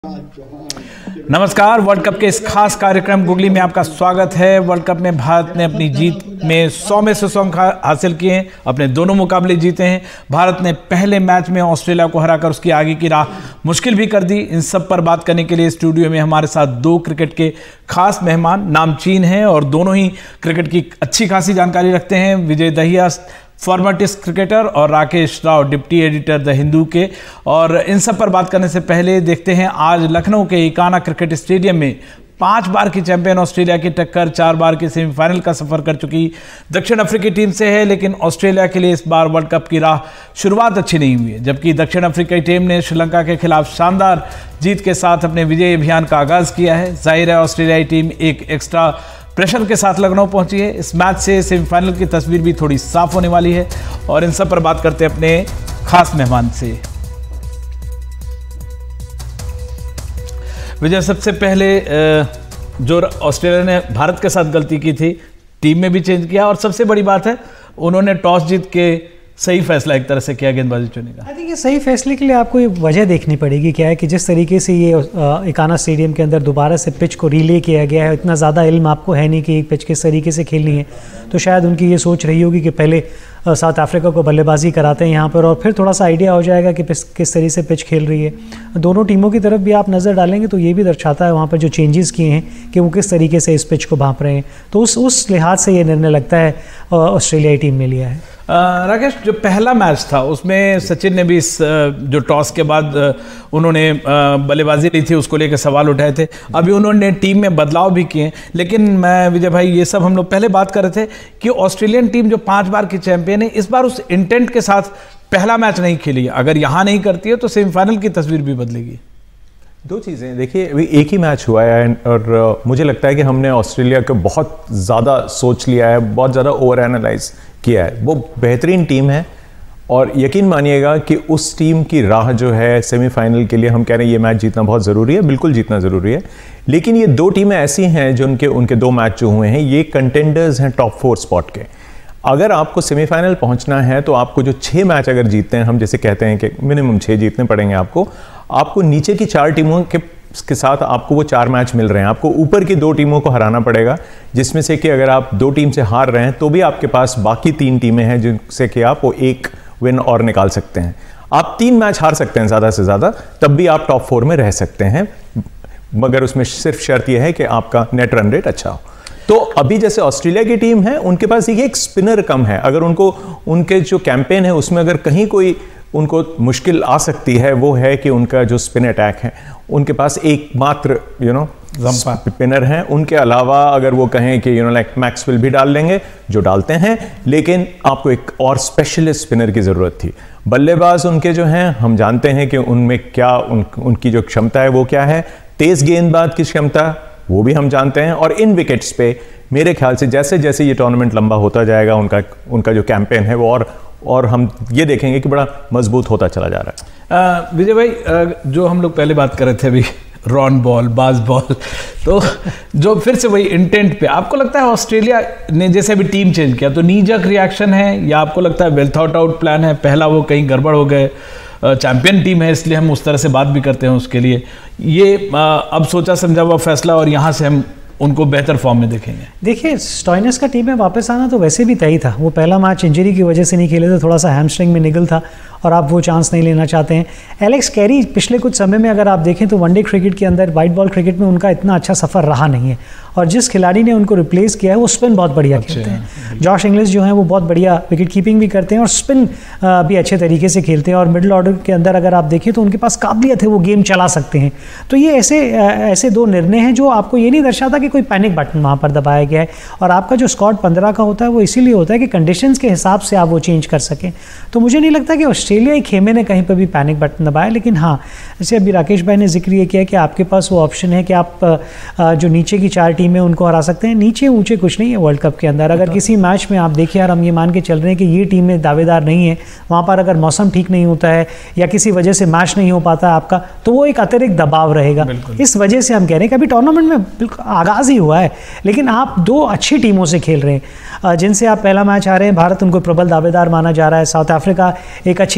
नमस्कार। World cup के इस खास कार्यक्रम गुगली में आपका स्वागत है। वर्ल्ड कप में भारत ने अपनी जीत में 100 में से 100 अंक हासिल किए हैं, अपने दोनों मुकाबले जीते हैं। भारत ने पहले मैच में ऑस्ट्रेलिया को हराकर उसकी आगे की राह मुश्किल भी कर दी। इन सब पर बात करने के लिए स्टूडियो में हमारे साथ दो क्रिकेट के खास मेहमान नामचीन हैं और दोनों ही क्रिकेट की अच्छी खासी जानकारी रखते हैं। Vijay Dahiya former test cricketer और Rakesh Rao deputy editor the Hindu के। और इन सब पर बात करने से पहले देखते हैं आज लखनऊ के इकाना क्रिकेट स्टेडियम में 5 बार की चैंपियन ऑस्ट्रेलिया की टक्कर 4 बार के सेमीफाइनल का सफर कर चुकी दक्षिण अफ्रीकी टीम से है। लेकिन ऑस्ट्रेलिया के लिए इस बार वर्ल्ड कप की राह शुरुआत अच्छी नहीं हुई है, जबकि दक्षिण अफ्रीकी टीम ने श्रीलंका के खिलाफ शानदार जीत के साथ अपने विजय अभियान का आगाज किया है। जाहिर है ऑस्ट्रेलियाई टीम एक एक्स्ट्रा प्रेशर के साथ लखनऊ पहुंची है। इस मैच से सेमीफाइनल की तस्वीर भी थोड़ी साफ होने वाली है और इन सब पर बात करते हैं अपने खास मेहमान से। विजय, सबसे पहले जो ऑस्ट्रेलिया ने भारत के साथ गलती की थी, टीम में भी चेंज किया और सबसे बड़ी बात है उन्होंने टॉस जीत के सही फैसला एक तरह से किया गेंदबाजी चुनने का। आई थिंक ये सही फैसले के लिए आपको ये वजह देखनी पड़ेगी क्या है कि जिस तरीके से ये इकाना स्टेडियम के अंदर दोबारा से पिच को रीले किया गया है, इतना ज़्यादा इल्म आपको है नहीं कि एक पिच किस तरीके से खेलनी है, तो शायद उनकी ये सोच रही होगी कि पहले साउथ अफ्रीका को बल्लेबाजी कराते हैं यहाँ पर और फिर थोड़ा सा आइडिया हो जाएगा कि किस तरीके से पिच खेल रही है। दोनों टीमों की तरफ भी आप नज़र डालेंगे तो ये भी दर्शाता है वहाँ पर जो चेंजेस किए हैं कि वो किस तरीके से इस पिच को भांप रहे हैं, तो उस लिहाज से ये निर्णय लगता है ऑस्ट्रेलियाई टीम ने लिया है। राकेश, जो पहला मैच था उसमें सचिन ने भी इस जो टॉस के बाद उन्होंने बल्लेबाजी ली थी उसको लेकर सवाल उठाए थे। अभी उन्होंने टीम में बदलाव भी किए, लेकिन मैं विजय भाई ये सब हम लोग पहले बात कर रहे थे कि ऑस्ट्रेलियन टीम जो 5 बार की चैंपियन है इस बार उस इंटेंट के साथ पहला मैच नहीं खेली। अगर यहाँ नहीं करती है तो सेमीफाइनल की तस्वीर भी बदलेगी। दो चीज़ें देखिए, अभी एक ही मैच हुआ है और मुझे लगता है कि हमने ऑस्ट्रेलिया को बहुत ज़्यादा सोच लिया है, बहुत ज़्यादा ओवर एनालाइज किया है। वो बेहतरीन टीम है और यकीन मानिएगा कि उस टीम की राह जो है सेमीफाइनल के लिए, हम कह रहे हैं ये मैच जीतना बहुत ज़रूरी है, बिल्कुल जीतना ज़रूरी है। लेकिन ये दो टीमें ऐसी हैं जो उनके 2 मैच जो हुए हैं ये कंटेंडर्स हैं टॉप 4 स्पॉट के। अगर आपको सेमीफाइनल पहुंचना है तो आपको जो 6 मैच अगर जीतते हैं, हम जैसे कहते हैं कि मिनिमम 6 जीतने पड़ेंगे आपको नीचे की 4 टीमों के साथ आपको वो 4 मैच मिल रहे हैं। आपको ऊपर की 2 टीमों को हराना पड़ेगा, जिसमें से कि अगर आप 2 टीम से हार रहे हैं तो भी आपके पास बाकी 3 टीमें हैं जिनसे कि आप वो 1 विन और निकाल सकते हैं। आप 3 मैच हार सकते हैं ज़्यादा से ज़्यादा, तब भी आप टॉप 4 में रह सकते हैं, मगर उसमें सिर्फ शर्त यह है कि आपका नेट रन रेट अच्छा हो। तो अभी जैसे ऑस्ट्रेलिया की टीम है उनके पास एक स्पिनर कम है। अगर उनके जो कैंपेन है उसमें अगर कहीं कोई उनको मुश्किल आ सकती है वो है कि उनका जो स्पिन अटैक है, उनके पास एकमात्र स्पिनर हैं। उनके अलावा अगर वो कहें कि लाइक मैक्सवेल भी डाल लेंगे जो डालते हैं, लेकिन आपको एक और स्पेशलिस्ट स्पिनर की ज़रूरत थी। बल्लेबाज उनके जो हैं हम जानते हैं कि उनमें क्या उनकी जो क्षमता है वो क्या है, तेज़ गेंदबाज की क्षमता वो भी हम जानते हैं। और इन विकेट्स पे मेरे ख्याल से जैसे जैसे ये टूर्नामेंट लंबा होता जाएगा उनका जो कैंपेन है वो और हम ये देखेंगे कि बड़ा मजबूत होता चला जा रहा है। विजय भाई, जो हम लोग पहले बात कर रहे थे अभी रॉन बॉल बाज बॉल, तो जो फिर से वही इंटेंट पे आपको लगता है ऑस्ट्रेलिया ने जैसे अभी टीम चेंज किया तो नीजक रिएक्शन है या आपको लगता है वेल थॉट आउट प्लान है? पहला वो कहीं गड़बड़ हो गए, चैंपियन टीम है इसलिए हम उस तरह से बात भी करते हैं उसके लिए, ये अब सोचा समझा हुआ फैसला और यहाँ से हम उनको बेहतर फॉर्म में देखेंगे? देखिए, स्टॉइनिस का टीम में वापस आना तो वैसे भी तय था। वो पहला मैच इंजरी की वजह से नहीं खेले थे, थोड़ा सा हैमस्ट्रिंग में निगल था और आप वो चांस नहीं लेना चाहते हैं। एलेक्स कैरी पिछले कुछ समय में अगर आप देखें तो वनडे क्रिकेट के अंदर वाइट बॉल क्रिकेट में उनका इतना अच्छा सफ़र रहा नहीं है और जिस खिलाड़ी ने उनको रिप्लेस किया है वो स्पिन बहुत बढ़िया खेलते हैं। जॉश इंग्लिश जो हैं वो बहुत बढ़िया विकेट कीपिंग भी करते हैं और स्पिन भी अच्छे तरीके से खेलते हैं और मिडिल ऑर्डर के अंदर अगर आप देखें तो उनके पास काबिलियत है, वो गेम चला सकते हैं। तो ये ऐसे 2 निर्णय हैं जो आपको ये नहीं दर्शाता कि कोई पैनिक बटन वहाँ पर दबाया गया है। और आपका जो स्क्वाड 15 का होता है वो इसीलिए होता है कि कंडीशंस के हिसाब से आप वो चेंज कर सकें। तो मुझे नहीं लगता कि ऑस्ट्रेलियाई खेमे ने कहीं पर भी पैनिक बटन दबाया। लेकिन हाँ, जैसे अभी राकेश भाई ने जिक्र ये किया कि आपके पास वो ऑप्शन है कि आप जो नीचे की 4 टीमें उनको हरा सकते हैं। नीचे ऊंचे कुछ नहीं है वर्ल्ड कप के अंदर। अगर किसी मैच में आप देखिए यार, हम ये मान के चल रहे हैं कि ये टीमें दावेदार नहीं है, वहाँ पर अगर मौसम ठीक नहीं होता है या किसी वजह से मैच नहीं हो पाता है आपका, तो वो एक अतिरिक्त दबाव रहेगा। इस वजह से हम कह रहे हैं कि अभी टूर्नामेंट में बिल्कुल आगाज़ ही हुआ है, लेकिन आप 2 अच्छी टीमों से खेल रहे हैं जिनसे आप पहला मैच आ रहे हैं। भारत उनको प्रबल दावेदार माना जा रहा है, साउथ अफ्रीका एक अच्छी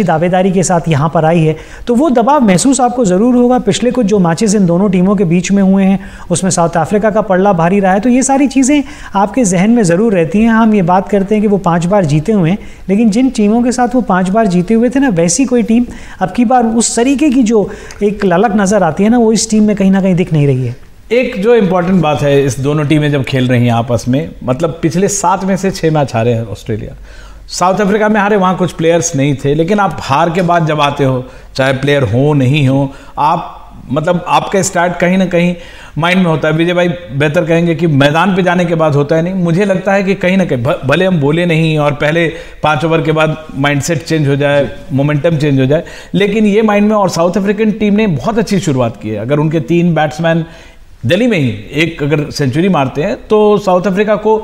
अच्छी दावेदारी के साथ यहाँ पर आई है, तो वो दबाव महसूस आपको ज़रूर होगा। पिछले कुछ जो मैचेस इन दोनों टीमों के बीच में हुए हैं उसमें साउथ अफ्रीका का पलड़ा भारी रहा है, तो ये सारी चीज़ें आपके जहन में ज़रूर रहती हैं। हम ये बात करते हैं कि वो 5 बार जीते हुए हैं, लेकिन जिन टीमों के साथ वो 5 बार जीते हुए थे ना, वैसी कोई टीम अब की बार उस तरीके की जो एक ललक नज़र आती है ना, वो इस टीम में कहीं ना कहीं दिख नहीं रही है। एक जो इम्पोर्टेंट बात है, इस दोनों टीमें जब खेल रही हैं आपस में, मतलब पिछले 7 में से 6 मैच हारे हैं ऑस्ट्रेलिया। साउथ अफ्रीका में हारे, वहाँ कुछ प्लेयर्स नहीं थे, लेकिन आप हार के बाद जब आते हो, चाहे प्लेयर हो नहीं हो, आप मतलब आपका स्टार्ट कहीं ना कहीं माइंड में होता है। विजय भाई बेहतर कहेंगे कि मैदान पे जाने के बाद होता है नहीं। मुझे लगता है कि कहीं ना कहीं भले हम बोले नहीं और पहले 5 ओवर के बाद माइंडसेट चेंज हो जाए, मोमेंटम चेंज हो जाए, लेकिन ये माइंड में, और साउथ अफ्रीकन टीम ने बहुत अच्छी शुरुआत की है। अगर उनके 3 बैट्समैन दिल्ली में ही एक अगर सेंचुरी मारते हैं तो साउथ अफ्रीका को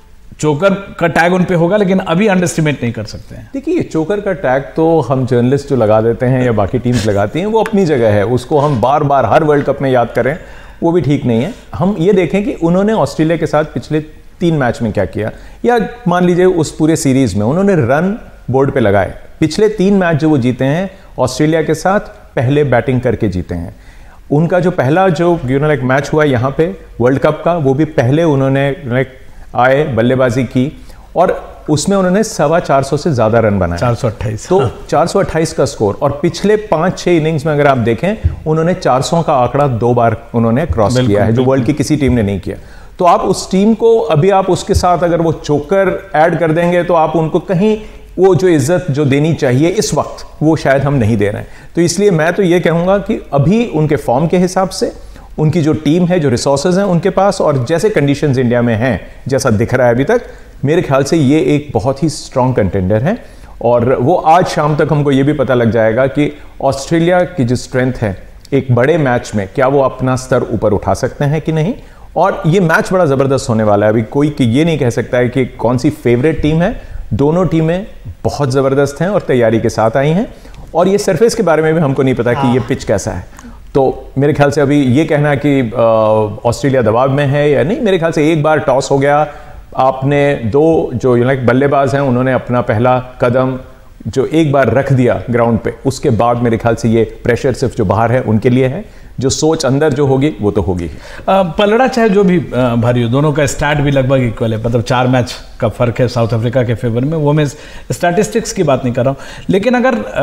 चोकर का टैग उन पे होगा, लेकिन अभी अंडरस्टिमेट नहीं कर सकते हैं। देखिए, चोकर का टैग तो हम जर्नलिस्ट जो लगा देते हैं या बाकी टीम्स लगाती हैं, वो अपनी जगह है। उसको हम बार बार हर वर्ल्ड कप में याद करें, वो भी ठीक नहीं है। हम ये देखें कि उन्होंने ऑस्ट्रेलिया के साथ पिछले 3 मैच में क्या किया, या मान लीजिए उस पूरे सीरीज में उन्होंने रन बोर्ड पे लगाए। पिछले 3 मैच जो वो जीते हैं ऑस्ट्रेलिया के साथ, पहले बैटिंग करके जीते हैं। उनका जो पहला जो मैच हुआ यहाँ पे वर्ल्ड कप का, वो भी पहले उन्होंने आए, बल्लेबाजी की, और उसमें उन्होंने 425 से ज़्यादा रन बनाए, 428। तो 428 का स्कोर। और पिछले 5-6 इनिंग्स में अगर आप देखें, उन्होंने 400 का आंकड़ा 2 बार उन्होंने क्रॉस किया है, जो वर्ल्ड की किसी टीम ने नहीं किया। तो आप उस टीम को अभी आप उसके साथ अगर वो चोकर ऐड कर देंगे, तो आप उनको कहीं वो जो इज्जत जो देनी चाहिए इस वक्त, वो शायद हम नहीं दे रहे हैं। तो इसलिए मैं तो ये कहूँगा कि अभी उनके फॉर्म के हिसाब से, उनकी जो टीम है, जो रिसोर्सेज हैं उनके पास, और जैसे कंडीशंस इंडिया में हैं, जैसा दिख रहा है अभी तक, मेरे ख्याल से ये एक बहुत ही स्ट्रॉन्ग कंटेंडर है। और वो आज शाम तक हमको ये भी पता लग जाएगा कि ऑस्ट्रेलिया की जो स्ट्रेंथ है एक बड़े मैच में, क्या वो अपना स्तर ऊपर उठा सकते हैं कि नहीं। और ये मैच बड़ा ज़बरदस्त होने वाला है। अभी कोई ये नहीं कह सकता है कि कौन सी फेवरेट टीम है। दोनों टीमें बहुत ज़बरदस्त हैं और तैयारी के साथ आई हैं। और ये सरफेस के बारे में भी हमको नहीं पता कि ये पिच कैसा है। तो मेरे ख्याल से अभी ये कहना कि ऑस्ट्रेलिया दबाव में है या नहीं, मेरे ख्याल से एक बार टॉस हो गया, आपने 2 जो बल्लेबाज हैं उन्होंने अपना पहला कदम जो एक बार रख दिया ग्राउंड पे, उसके बाद मेरे ख्याल से ये प्रेशर सिर्फ जो बाहर है उनके लिए है, जो सोच अंदर जो होगी वो तो होगी। पलड़ा चाहे जो भी भारी हो, दोनों का स्टार्ट भी लगभग इक्वल है, मतलब 4 मैच का फर्क है साउथ अफ्रीका के फेवर में। वो मैं स्टैटिस्टिक्स की बात नहीं कर रहा हूँ, लेकिन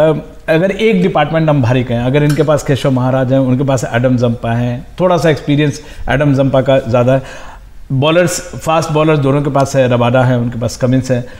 अगर एक डिपार्टमेंट हम भारी कहें, अगर इनके पास केशव महाराज हैं, उनके पास एडम जंपा हैं, थोड़ा सा एक्सपीरियंस एडम जंपा का ज़्यादा है, बॉलर्स फास्ट बॉलर्स दोनों के पास है, रबाडा है, उनके पास कमिंस है,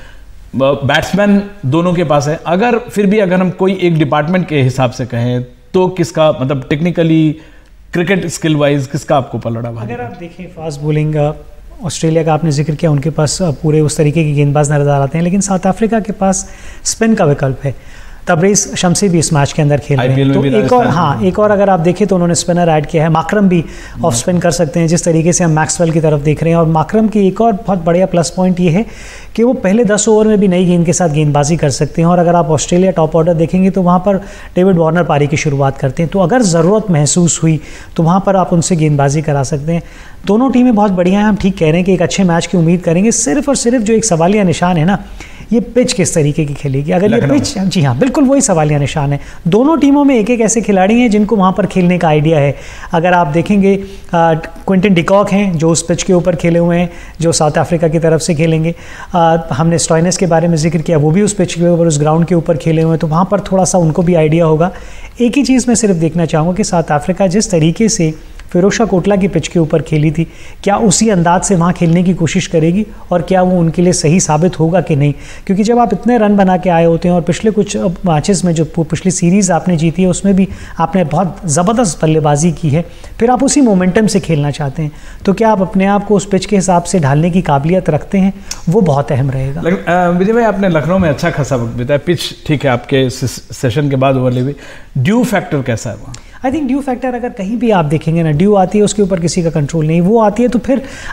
बैट्समैन दोनों के पास है। अगर फिर भी अगर हम कोई एक डिपार्टमेंट के हिसाब से कहें तो किसका, मतलब टेक्निकली, क्रिकेट स्किल वाइज किसका आपको पलड़ा भारी? अगर आप देखें फास्ट बॉलिंग, ऑस्ट्रेलिया का आपने जिक्र किया, उनके पास पूरे उस तरीके के गेंदबाज नजर आते हैं, लेकिन साउथ अफ्रीका के पास स्पिन का विकल्प है। तबरेज़ शमसी भी इस मैच के अंदर खेल रहे हैं, तो एक और अगर आप देखें तो उन्होंने स्पिनर ऐड किया है। माकरम भी ऑफ स्पिन कर सकते हैं, जिस तरीके से हम मैक्सवेल की तरफ देख रहे हैं। और माकरम की एक और बहुत बढ़िया प्लस पॉइंट ये है कि वो पहले 10 ओवर में भी नई गेंद के साथ गेंदबाजी कर सकते हैं। और अगर आप ऑस्ट्रेलिया टॉप ऑर्डर देखेंगे तो वहाँ पर डेविड वार्नर पारी की शुरुआत करते हैं, तो अगर ज़रूरत महसूस हुई तो वहाँ पर आप उनसे गेंदबाजी करा सकते हैं। दोनों टीमें बहुत बढ़िया हैं, हम ठीक कह रहे हैं कि एक अच्छे मैच की उम्मीद करेंगे। सिर्फ और सिर्फ जो एक सवालिया निशान है ना, ये पिच किस तरीके की खेलेगी। अगर ये पिच, जी हाँ बिल्कुल वही सवालिया निशान है। दोनों टीमों में एक एक ऐसे खिलाड़ी हैं जिनको वहाँ पर खेलने का आइडिया है। अगर आप देखेंगे क्विंटन डिकॉक हैं जो उस पिच के ऊपर खेले हुए हैं, जो साउथ अफ्रीका की तरफ से खेलेंगे। हमने स्टॉइनिस के बारे में जिक्र किया, वो भी उस पिच के ऊपर, उस ग्राउंड के ऊपर खेले हुए हैं, तो वहाँ पर थोड़ा सा उनको भी आइडिया होगा। एक ही चीज़ मैं सिर्फ देखना चाहूँगा कि साउथ अफ्रीका जिस तरीके से फिरोज कोटला की पिच के ऊपर खेली थी, क्या उसी अंदाज से वहाँ खेलने की कोशिश करेगी और क्या वो उनके लिए सही साबित होगा कि नहीं। क्योंकि जब आप इतने रन बना के आए होते हैं और पिछले कुछ मैचेस में जो पिछली सीरीज़ आपने जीती है उसमें भी आपने बहुत ज़बरदस्त बल्लेबाजी की है, फिर आप उसी मोमेंटम से खेलना चाहते हैं, तो क्या आप अपने आप को उस पिच के हिसाब से ढालने की काबिलियत रखते हैं, वो बहुत अहम रहेगा। विजय भाई, आपने लखनऊ में अच्छा खासा वक्त बिताया, पिच ठीक है, आपके सेशन के बाद ओवरले भी, ड्यू फैक्टर कैसा है वहाँ? आई थिंक ड्यू फैक्टर अगर कहीं भी आप देखेंगे ना, ड्यू आती है उसके ऊपर किसी का कंट्रोल नहीं, वो आती है तो फिर आप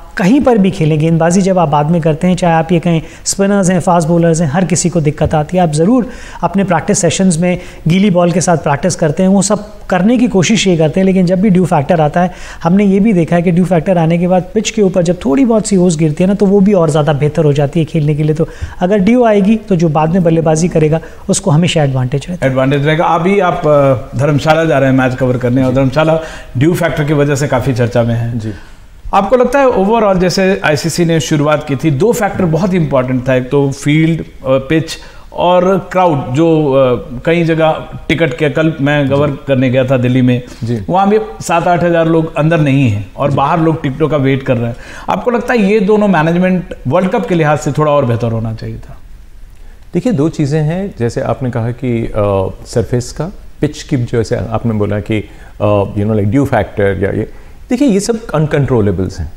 कहीं पर भी खेलें, गेंदबाजी जब आप बाद में करते हैं, चाहे आप ये कहें स्पिनर्स हैं, फास्ट बॉलर्स हैं, हर किसी को दिक्कत आती है। आप ज़रूर अपने प्रैक्टिस सेशंस में गीली बॉल के साथ प्रैक्टिस करते हैं, वो सब करने की कोशिश ये करते हैं, लेकिन जब भी ड्यू फैक्टर आता है, हमने ये भी देखा है कि ड्यू फैक्टर आने के बाद पिच के ऊपर जब थोड़ी बहुत सी ओस गिरती है ना, तो वो भी और ज़्यादा बेहतर हो जाती है खेलने के लिए। तो अगर ड्यू आएगी तो जो बाद में बल्लेबाजी करेगा उसको हमेशा एडवांटेज रहेगा। अभी आप धर्मशाला जा रहे हैं मैच कवर करने, और धर्मशाला ड्यू फैक्टर की वजह से काफ़ी चर्चा में है जी। आपको लगता है ओवरऑल जैसे आईसीसी ने शुरुआत की थी, 2 फैक्टर बहुत इंपॉर्टेंट था, एक तो फील्ड पिच और क्राउड, जो कई जगह टिकट के, कल मैं कवर करने गया था दिल्ली में, वहाँ भी 7-8 हज़ार लोग अंदर नहीं हैं और बाहर लोग टिकटों का वेट कर रहे हैं। आपको लगता है ये दोनों मैनेजमेंट वर्ल्ड कप के लिहाज से थोड़ा और बेहतर होना चाहिए था? देखिए 2 चीज़ें हैं, जैसे आपने कहा कि सरफेस का, पिच की, जैसे आपने बोला कि लाइक ड्यू फैक्टर या ये, देखिए ये सब अनकंट्रोलेबल्स हैं।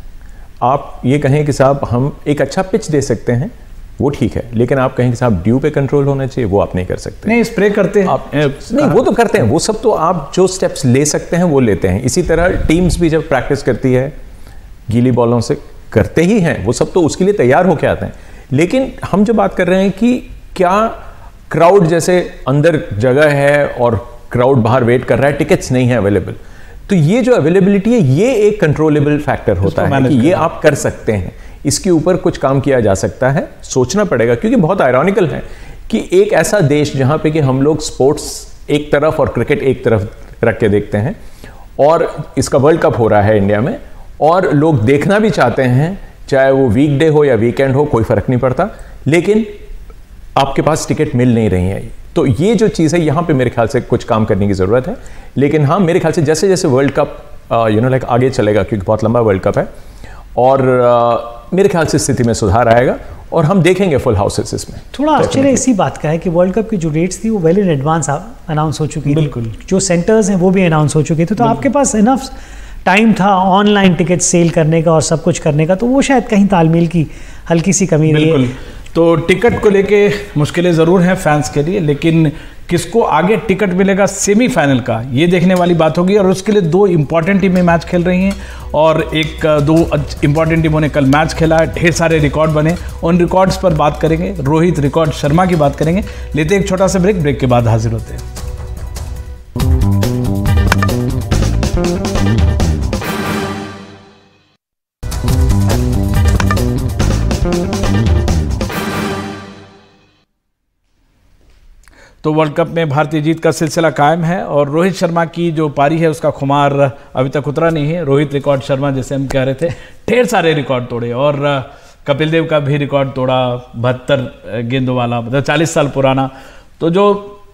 आप ये कहें कि साहब हम एक अच्छा पिच दे सकते हैं, वो ठीक है, लेकिन आप कहें कि साहब ड्यू पे कंट्रोल होना चाहिए, वो आप नहीं कर सकते। नहीं, स्प्रे करते हैं आप, नहीं वो तो करते हैं, वो सब तो आप जो स्टेप्स ले सकते हैं वो लेते हैं। इसी तरह टीम्स भी जब प्रैक्टिस करती है गीली बॉलों से, करते ही हैं, वो सब तो उसके लिए तैयार होके आते हैं। लेकिन हम जो बात कर रहे हैं कि क्या क्राउड, जैसे अंदर जगह है और क्राउड बाहर वेट कर रहा है, टिकट्स नहीं है अवेलेबल, तो ये जो अवेलेबिलिटी है ये एक कंट्रोलेबल फैक्टर होता है कि ये आप कर सकते हैं, इसके ऊपर कुछ काम किया जा सकता है, सोचना पड़ेगा। क्योंकि बहुत आयरॉनिकल है कि एक ऐसा देश जहां पे कि हम लोग स्पोर्ट्स एक तरफ और क्रिकेट एक तरफ रख के देखते हैं, और इसका वर्ल्ड कप हो रहा है इंडिया में, और लोग देखना भी चाहते हैं, चाहे वो वीकडे हो या वीकेंड हो, कोई फर्क नहीं पड़ता, लेकिन आपके पास टिकट मिल नहीं रही है। तो ये जो चीज़ है, यहाँ पे मेरे ख्याल से कुछ काम करने की ज़रूरत है। लेकिन हाँ, मेरे ख्याल से जैसे जैसे वर्ल्ड कप लाइक आगे चलेगा, क्योंकि बहुत लंबा वर्ल्ड कप है, और मेरे ख्याल से स्थिति में सुधार आएगा और हम देखेंगे फुल हाउसेस इसमें। थोड़ा आश्चर्य इसी बात का है कि वर्ल्ड कप की जो डेट्स थी वो वेल इन एडवांस अनाउंस हो चुकी थी, बिल्कुल, जो सेंटर्स हैं वो भी अनाउंस हो चुके थे, तो आपके पास इनफ टाइम था ऑनलाइन टिकट सेल करने का और सब कुछ करने का, तो वो शायद कहीं तालमेल की हल्की सी कमी रही है। तो टिकट को लेके मुश्किलें ज़रूर हैं फैंस के लिए, लेकिन किसको आगे टिकट मिलेगा सेमीफाइनल का, ये देखने वाली बात होगी। और उसके लिए 2 इंपॉर्टेंट टीमें मैच खेल रही हैं, और 2 इंपॉर्टेंट टीमों ने कल मैच खेला है, ढेर सारे रिकॉर्ड बने, उन रिकॉर्ड्स पर बात करेंगे। रोहित रिकॉर्ड शर्मा की बात करेंगे। लेते एक छोटा सा ब्रेक के बाद हाजिर होते हैं। तो वर्ल्ड कप में भारतीय जीत का सिलसिला कायम है, और रोहित शर्मा की जो पारी है उसका खुमार अभी तक उतरा नहीं है। रोहित रिकॉर्ड शर्मा, जैसे हम कह रहे थे, ढेर सारे रिकॉर्ड तोड़े, और कपिल देव का भी रिकॉर्ड तोड़ा, 72 गेंदों वाला, मतलब 40 साल पुराना। तो जो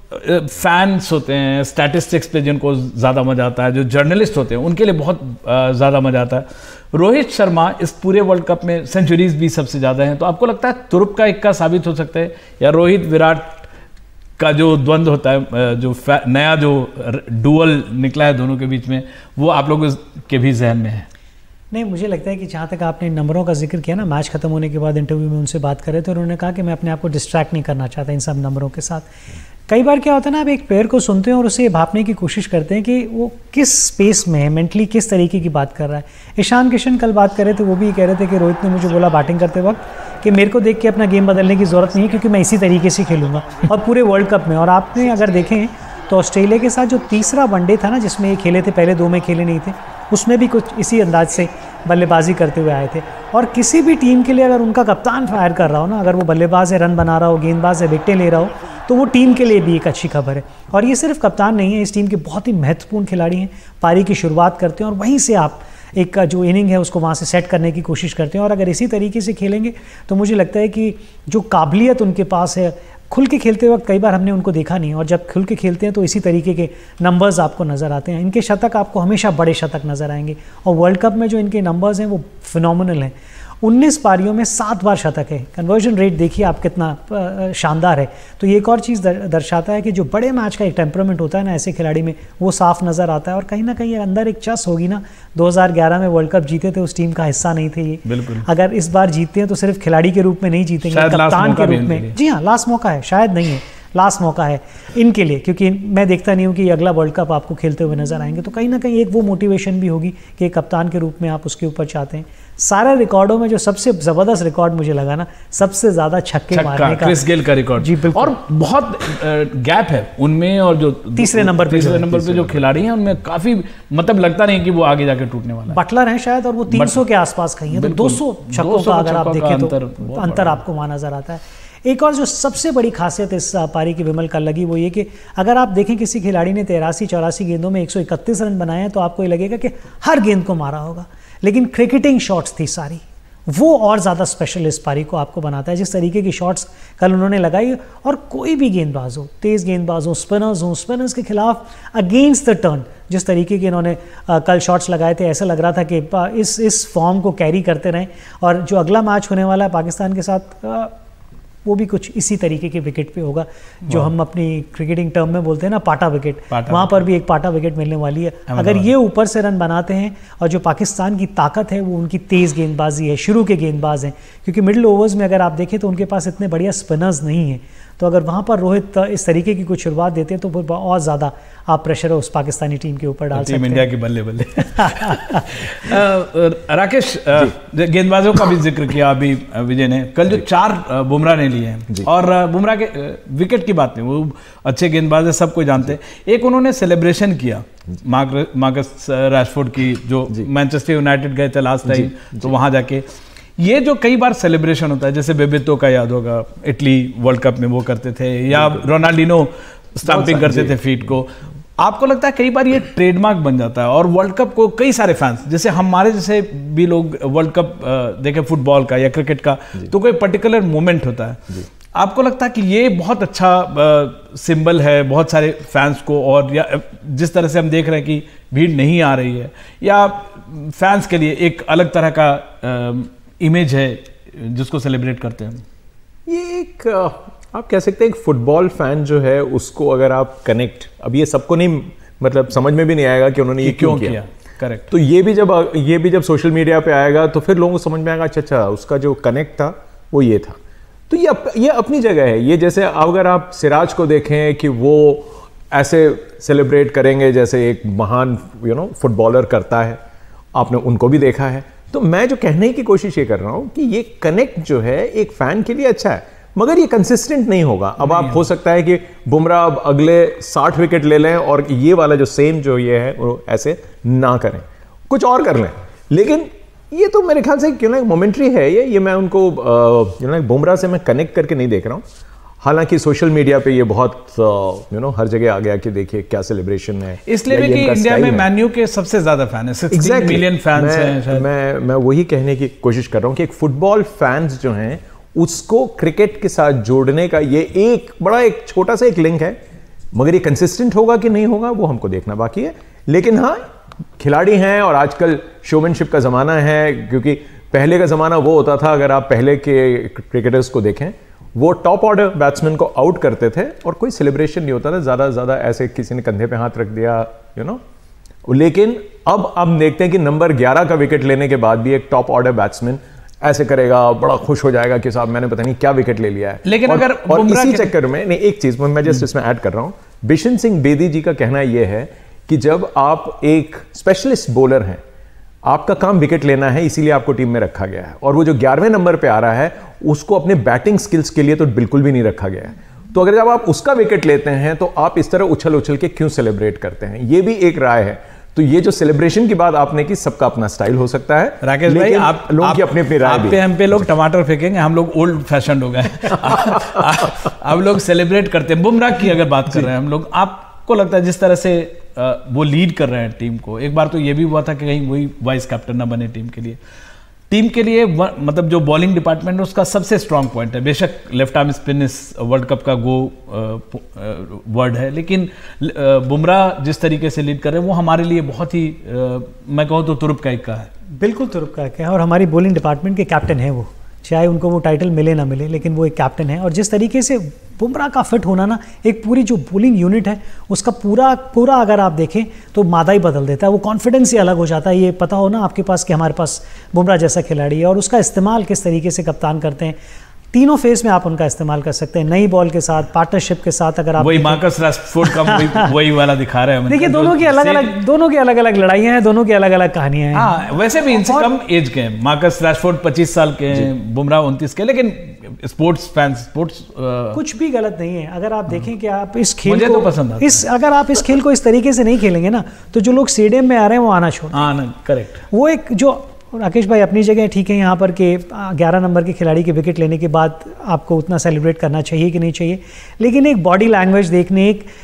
फैंस होते हैं, स्टैटिस्टिक्स पे जिनको ज़्यादा मजा आता है, जो जर्नलिस्ट होते हैं, उनके लिए बहुत ज़्यादा मजा आता है। रोहित शर्मा इस पूरे वर्ल्ड कप में सेंचुरीज भी सबसे ज़्यादा हैं, तो आपको लगता है तुरुप का इक्का साबित हो सकता है, या रोहित विराट का जो द्वंद्व होता है, जो नया जो डुअल निकला है दोनों के बीच में, वो आप लोगों के भी जहन में है? नहीं, मुझे लगता है कि जहाँ तक आपने नंबरों का जिक्र किया ना, मैच खत्म होने के बाद इंटरव्यू में उनसे बात कर रहे थे, उन्होंने कहा कि मैं अपने आप को डिस्ट्रैक्ट नहीं करना चाहता इन सब नंबरों के साथ। कई बार क्या होता है ना, आप एक प्लेयर को सुनते हैं और उसे भापने की कोशिश करते हैं कि वो किस स्पेस में है, मेंटली किस तरीके की बात कर रहा है। ईशान किशन कल बात कर रहे थे, वो भी कह रहे थे कि रोहित ने मुझे बोला बैटिंग करते वक्त कि मेरे को देख के अपना गेम बदलने की ज़रूरत नहीं है, क्योंकि मैं इसी तरीके से खेलूंगा, और पूरे वर्ल्ड कप में। और आपने अगर देखें तो ऑस्ट्रेलिया के साथ जो तीसरा वनडे था ना, जिसमें ये खेले थे, पहले 2 में खेले नहीं थे, उसमें भी कुछ इसी अंदाज से बल्लेबाजी करते हुए आए थे। और किसी भी टीम के लिए अगर उनका कप्तान फायर कर रहा हो ना, अगर वो बल्लेबाज है, रन बना रहा हो, गेंदबाज है, विकेटें ले रहा हो, तो वो टीम के लिए भी एक अच्छी खबर है। और ये सिर्फ कप्तान नहीं है, इस टीम के बहुत ही महत्वपूर्ण खिलाड़ी हैं। पारी की शुरुआत करते हैं और वहीं से आप एक जो इनिंग है उसको वहाँ से सेट करने की कोशिश करते हैं, और अगर इसी तरीके से खेलेंगे तो मुझे लगता है कि जो काबिलियत उनके पास है, खुल के खेलते वक्त कई बार हमने उनको देखा नहीं, और जब खुल के खेलते हैं तो इसी तरीके के नंबर्स आपको नज़र आते हैं। इनके शतक आपको हमेशा बड़े शतक नज़र आएंगे, और वर्ल्ड कप में जो इनके नंबर्स हैं वो फिनोमिनल हैं। 19 पारियों में 7 बार शतक है। कन्वर्जन रेट देखिए आप कितना शानदार है। तो ये एक और चीज़ दर्शाता है कि जो बड़े मैच का एक टेम्परामेंट होता है ना ऐसे खिलाड़ी में, वो साफ नज़र आता है। और कहीं ना कहीं अंदर एक चस होगी ना, 2011 में वर्ल्ड कप जीते थे, उस टीम का हिस्सा नहीं थे ये। बिल्कुल। अगर इस बार जीतते हैं तो सिर्फ खिलाड़ी के रूप में नहीं जीतेंगे, कप्तान के रूप में। जी हाँ, लास्ट मौका है, शायद नहीं है, लास्ट मौका है इनके लिए, क्योंकि मैं देखता नहीं हूँ कि अगला वर्ल्ड कप आपको खेलते हुए नजर आएंगे। तो कहीं ना कहीं एक वो मोटिवेशन भी होगी कि एक कप्तान के रूप में आप उसके ऊपर चाहते हैं। सारे रिकॉर्डों में जो सबसे जबरदस्त रिकॉर्ड मुझे लगा ना, सबसे ज्यादा छक्के मारने का क्रिस गेल का रिकॉर्ड जी बिल्कुल। और बहुत गैप है उनमें, और जो तीसरे नंबर पे जो खिलाड़ी हैं उनमें काफी मतलब लगता नहीं कि वो आगे जाके टूटने वाला है। बटलर है शायद, और वो 300 के आसपास कहीं है, तो 200 छक्कों का अगर आप देखें तो अंतर आपको वहां नजर आता है। एक और जो सबसे बड़ी खासियत इस पारी की विमल का लगी वो ये कि अगर आप देखें किसी खिलाड़ी ने 83-84 गेंदों में 131 रन बनाए हैं तो आपको ये लगेगा कि हर गेंद को मारा होगा, लेकिन क्रिकेटिंग शॉट्स थी सारी, वो और ज़्यादा स्पेशल इस पारी को आपको बनाता है। जिस तरीके की शॉट्स कल उन्होंने लगाई, और कोई भी गेंदबाज हो, तेज़ गेंदबाज हो, स्पिनर्स के खिलाफ अगेंस्ट द टर्न जिस तरीके के इन्होंने कल शॉट्स लगाए थे, ऐसा लग रहा था कि इस फॉर्म को कैरी करते रहें। और जो अगला मैच होने वाला है पाकिस्तान के साथ, वो भी कुछ इसी तरीके के विकेट पे होगा, जो हम अपनी क्रिकेटिंग टर्म में बोलते हैं ना पाटा विकेट, वहाँ पर भी एक पाटा विकेट मिलने वाली है। अगर ये ऊपर से रन बनाते हैं, और जो पाकिस्तान की ताकत है वो उनकी तेज़ गेंदबाजी है, शुरू के गेंदबाज हैं, क्योंकि मिडिल ओवर्स में अगर आप देखें तो उनके पास इतने बढ़िया स्पिनर्स नहीं हैं, तो अगर वहाँ पर रोहित इस तरीके की कुछ शुरुआत देते हैं तो फिर और ज़्यादा आप प्रेशर उस पाकिस्तानी टीम के ऊपर डाल सकते हैं। टीम इंडिया की बल्ले बल्ले। राकेश, गेंदबाजों का भी जिक्र किया अभी विजय ने, कल जो 4 बुमराह ने लिए हैं, और बुमराह के विकेट की बात नहीं, वो अच्छे गेंदबाज है, सबको जानते हैं। एक उन्होंने सेलिब्रेशन किया मार्कस रैशफोर्ड की, जो मैनचेस्टर यूनाइटेड गए थे लास्ट टाइम, तो वहाँ जाके ये जो कई बार सेलिब्रेशन होता है, जैसे बेबेतो का याद होगा, इटली वर्ल्ड कप में वो करते थे, या रोनाल्डिनो स्टंपिंग करते थे फीट को, आपको लगता है कई बार ये ट्रेडमार्क बन जाता है? और वर्ल्ड कप को कई सारे फैंस, जैसे हमारे जैसे भी लोग वर्ल्ड कप देखें फुटबॉल का या क्रिकेट का, तो कोई पर्टिकुलर मोमेंट होता है, आपको लगता है कि ये बहुत अच्छा सिंबल है बहुत सारे फैंस को, और या जिस तरह से हम देख रहे हैं कि भीड़ नहीं आ रही है, या फैंस के लिए एक अलग तरह का इमेज है जिसको सेलिब्रेट करते हैं? ये एक आप कह सकते हैं एक फुटबॉल फैन जो है उसको अगर आप कनेक्ट, अब ये सबको नहीं मतलब समझ में भी नहीं आएगा कि उन्होंने ये क्यों किया। करेक्ट। तो ये भी जब सोशल मीडिया पे आएगा तो फिर लोगों को समझ में आएगा, अच्छा उसका जो कनेक्ट था वो ये था। तो ये अपनी जगह है। ये जैसे अगर आप सिराज को देखें कि वो ऐसे सेलिब्रेट करेंगे जैसे एक महान फुटबॉलर करता है, आपने उनको भी देखा है। तो मैं जो कहने की कोशिश ये कर रहा हूं कि ये कनेक्ट जो है एक फैन के लिए अच्छा है, मगर ये कंसिस्टेंट नहीं होगा। अब आप हो सकता है कि बुमराह अब अगले 60 विकेट ले लें और ये वाला जो सेम जो ये है वो ऐसे ना करें, कुछ और कर लें, लेकिन ये तो मेरे ख्याल से क्यों ना मोमेंट्री है ये मैं उनको बुमराह से मैं कनेक्ट करके नहीं देख रहा हूँ। हालांकि सोशल मीडिया पे ये बहुत हर जगह आ गया कि देखिए क्या सेलिब्रेशन है, इसलिए भी कि इंडिया में मैन्यू के सबसे ज्यादा फैन है, 16 मिलियन फैंस हैं। मैं वही कहने की कोशिश कर रहा हूँ कि एक फुटबॉल फैंस जो हैं उसको क्रिकेट के साथ जोड़ने का ये एक बड़ा एक छोटा सा एक लिंक है, मगर ये कंसिस्टेंट होगा कि नहीं होगा वो हमको देखना बाकी है। लेकिन हाँ, खिलाड़ी हैं और आजकल शोमैनशिप का ज़माना है, क्योंकि पहले का ज़माना वो होता था, अगर आप पहले के क्रिकेटर्स को देखें वो टॉप ऑर्डर बैट्समैन को आउट करते थे और कोई सेलिब्रेशन नहीं होता था, ज़्यादा से ज़्यादा ऐसे किसी ने कंधे पे हाथ रख दिया लेकिन अब देखते हैं कि नंबर 11 का विकेट लेने के बाद भी एक टॉप ऑर्डर बैट्समैन ऐसे करेगा, बड़ा खुश हो जाएगा कि साहब मैंने पता नहीं क्या विकेट ले लिया है। लेकिन और इसी चक्कर में नहीं, एक चीज मैं जस्ट इसमें ऐड कर रहा हूं, बिशन सिंह बेदी जी का कहना यह है कि जब आप एक स्पेशलिस्ट बॉलर हैं, आपका काम विकेट लेना है, इसीलिए आपको टीम में रखा गया है, और वो जो 11वें नंबर पे आ रहा है उसको अपने बैटिंग स्किल्स के लिए तो बिल्कुल भी नहीं रखा गया है। तो अगर जब आप उसका विकेट लेते हैं तो आप इस तरह उछल के क्यों सेलिब्रेट करते हैं, ये भी एक राय है। तो ये जो सेलिब्रेशन की बात आपने की, सबका अपना स्टाइल हो सकता है। राकेश भाई, आप लोगों की अपनी राय भी। हम पे लोग टमाटर फेंकेंगे, हम लोग ओल्ड फैशन हो गए। अब लोग सेलिब्रेट करते हैं। बुमराह की अगर बात कर रहे हैं हम लोग, आपको लगता है जिस तरह से वो लीड कर रहे हैं टीम को, एक बार तो ये भी हुआ था कि कहीं वही वाइस कैप्टन ना बने टीम के लिए मतलब जो बॉलिंग डिपार्टमेंट है उसका सबसे स्ट्रांग पॉइंट है। बेशक लेफ्ट आर्म स्पिन इस वर्ल्ड कप का वर्ड है, लेकिन बुमराह जिस तरीके से लीड कर रहे हैं वो हमारे लिए बहुत ही मैं कहूँ तो तुरुप का एक का है। बिल्कुल तुरुप का है, और हमारी बॉलिंग डिपार्टमेंट के कैप्टन है वो, चाहे उनको वो टाइटल मिले ना मिले, लेकिन वो एक कैप्टन है। और जिस तरीके से बुमराह का फिट होना ना, एक पूरी जो बॉलिंग यूनिट है उसका पूरा अगर आप देखें तो मादा ही बदल देता है। वो कॉन्फिडेंस ही अलग हो जाता है। ये पता हो ना आपके पास कि हमारे पास बुमराह जैसा खिलाड़ी है, और उसका इस्तेमाल किस तरीके से कप्तान करते हैं। तीनों फेस में आप उनका इस्तेमाल कर सकते हैं, नई बॉल के साथ, पार्टनरशिप के साथ। अगर आप वही मार्कस रैशफोर्ड का वही वाला दिखा रहे हैं। देखिए दोनों की अलग अलग लड़ाइयां हैं, दोनों की अलग अलग कहानियां हैं। हाँ, वैसे भी इनसे कम एज के हैं। मार्कस रैशफोर्ड 25 साल के हैं, बुमराह 29 के, लेकिन स्पोर्ट्स कुछ भी गलत नहीं है। अगर आप देखें कि आप इस खेल मुझे को तो पसंद आता है। अगर आप इस खेल को इस तरीके से नहीं खेलेंगे ना, तो जो लोग स्टेडियम में आ रहे हैं वो आना छोड़। करेक्ट। वो एक जो राकेश भाई अपनी जगह ठीक है यहाँ पर कि 11 नंबर के खिलाड़ी के विकेट लेने के बाद आपको उतना सेलिब्रेट करना चाहिए कि नहीं चाहिए, लेकिन एक बॉडी लैंग्वेज देखने,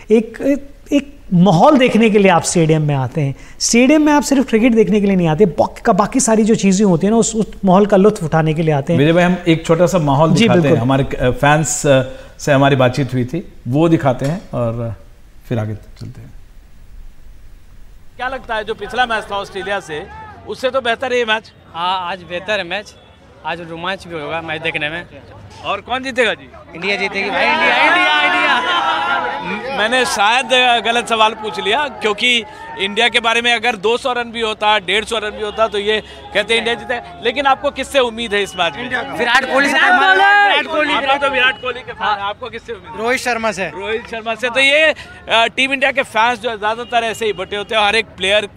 एक माहौल देखने के लिए आप स्टेडियम में आते हैं। स्टेडियम में आप सिर्फ क्रिकेट देखने के लिए नहीं आते, बाकी सारी जो चीज़ें होती हैं ना, उस माहौल का लुत्फ उठाने के लिए आते हैं। मेरे भाई हम एक छोटा सा माहौल दिखाते हैं, हमारे फैंस से हमारी बातचीत हुई थी, वो दिखाते हैं और फिर आगे चलते हैं। क्या लगता है जो पिछला मैच था ऑस्ट्रेलिया से, उससे तो बेहतर है ये मैच? हाँ, आज बेहतर है मैच, आज रोमांच भी होगा मैच देखने में। और कौन जीतेगा जी? इंडिया जीतेगी भाई, इंडिया। मैंने शायद गलत सवाल पूछ लिया, क्योंकि इंडिया के बारे में अगर 200 रन भी होता, 150 रन भी होता, तो ये कहते इंडिया जीते। लेकिन आपको किससे उम्मीद है इस मैच में? विराट कोहली से। विराट कोहली तो विराट कोहली के फैन हैं, आपको किससे उम्मीद? रोहित शर्मा से। रोहित शर्मा से। तो ये टीम इंडिया के फैंस जो ज्यादातर ऐसे ही बटे होते हैं, हर एक प्लेयर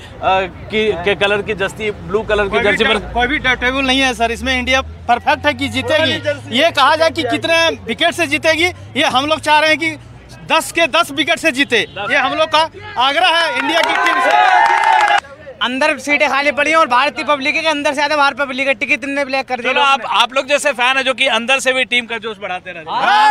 के कलर की जर्सी, ब्लू कलर की जर्सी पर। कोई भी टेबल नहीं है सर इसमें। इंडिया परफेक्ट है कि जीतेगी। ये कहा जाए कि कितने विकेट से जीतेगी, ये हम लोग चाह रहे हैं कि 10 के 10 विकेट से जीते। ये हम लोग का आग्रह है इंडिया की टीम से। अंदर सीटें खाली पड़ी हैं और भारतीय पब्लिक के अंदर से ज्यादा बाहर पब्लिक है, टिकट इतने ब्लैक कर दिए। चलो आप लोग जैसे फैन है जो कि अंदर से भी टीम का जोश बढ़ाते रहते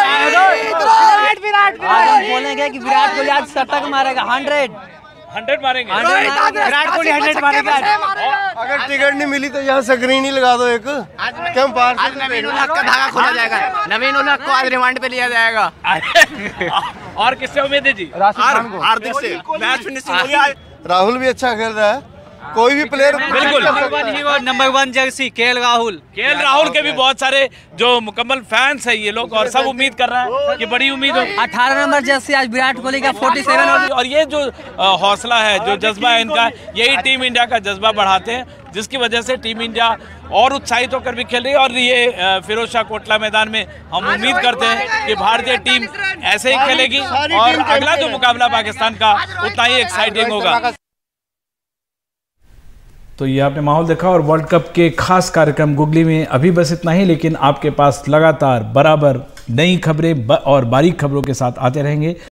हैं। विराट बोलेंगे कि विराट कोहली आज शतक मारेगा, 100 मारेंगे। विराट कोहली 100 मारेगा। अगर टिकट नहीं मिली तो यहाँ स्क्रीन ही लगा दो एक। क्यों बाहर नवीन उल हक का धागा खोला जाएगा, नवीन उल हक को आज रिमांड पे लिया जाएगा। और किससे उम्मीद है जी? हार्दिक से। मैच फिनिशिंग हो गया। राहुल भी अच्छा खेल रहा है, कोई भी प्लेयर बिल्कुल नंबर 1 जर्सी केएल राहुल के भी बहुत सारे जो मुकम्मल फैंस है ये लोग, और सब उम्मीद कर रहे हैं कि बड़ी उम्मीद हो। 18 नंबर जर्सी आज विराट कोहली का 47। और ये जो हौसला है, जो जज्बा है इनका, यही टीम इंडिया का जज्बा बढ़ाते हैं, जिसकी वजह से टीम इंडिया और उत्साहित होकर भी खेल रही है। और ये फिरोज शाह कोटला मैदान में हम उम्मीद करते हैं कि भारतीय टीम ऐसे ही खेलेगी और अगला जो मुकाबला पाकिस्तान का उतना ही एक्साइटिंग होगा। तो ये आपने माहौल देखा और वर्ल्ड कप के खास कार्यक्रम गुगली में अभी बस इतना ही, लेकिन आपके पास लगातार बराबर नई खबरें और बारीक खबरों के साथ आते रहेंगे।